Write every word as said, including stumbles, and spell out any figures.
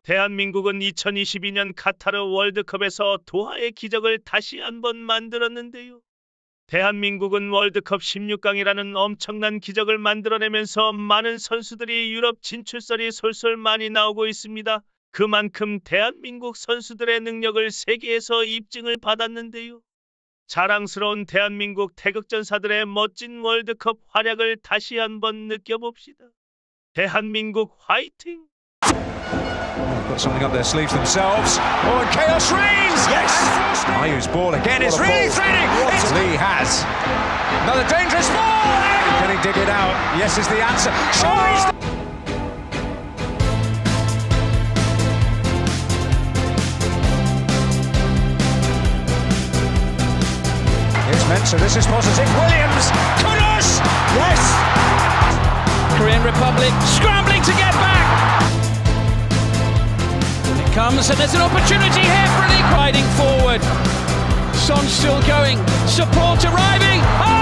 대한민국은 이천이십이 년 카타르 월드컵에서 도하의 기적을 다시 한번 만들었는데요. 대한민국은 월드컵 십육 강이라는 엄청난 기적을 만들어내면서 많은 선수들이 유럽 진출설이 솔솔 많이 나오고 있습니다. 그만큼 대한민국 선수들의 능력을 세계에서 입증을 받았는데요. 자랑스러운 대한민국 태극전사들의 멋진 월드컵 활약을 다시 한번 느껴봅시다. 대한민국 화이팅! Got something up their sleeves themselves. Oh, and chaos reigns! Yes! Ayu's ball again. It's really threatening! It's Lee has. Another dangerous ball! Can he dig it out? Yes is the answer. Shows! It's Mensah. This is positive. Williams! Kudus! Yes! Korean Republic scrambling to get back! Comes and there's an opportunity here for an riding forward. Son still going, support arriving. Oh!